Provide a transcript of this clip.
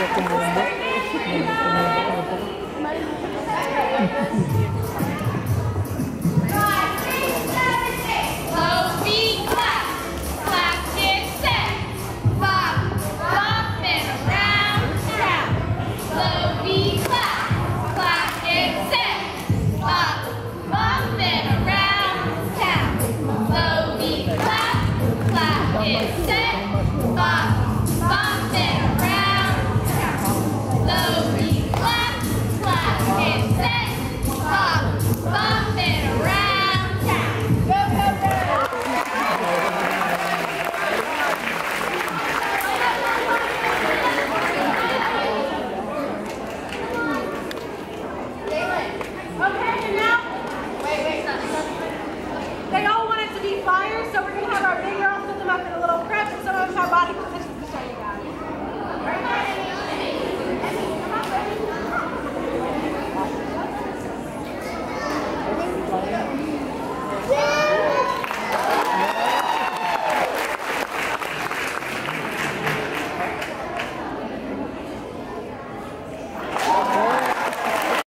They all want it to be fire, so we're going to have our big girls put them up in a little crib, and some of us have body position.